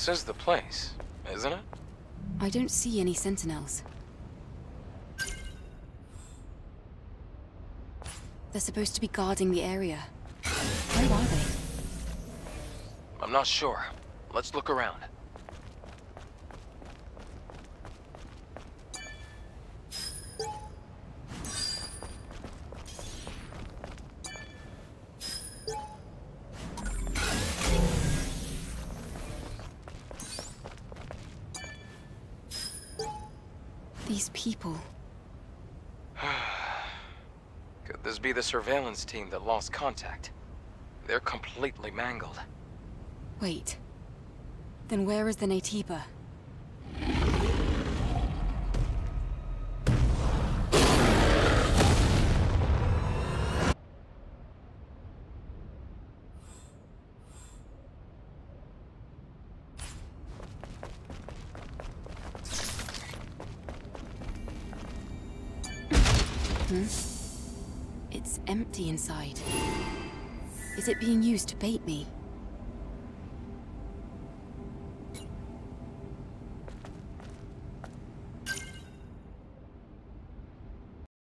This is the place, isn't it? I don't see any sentinels. They're supposed to be guarding the area. Where are they? I'm not sure. Let's look around. These people. Could this be the surveillance team that lost contact? They're completely mangled. Wait. Then where is the Natiba? It's empty inside. Is it being used to bait me?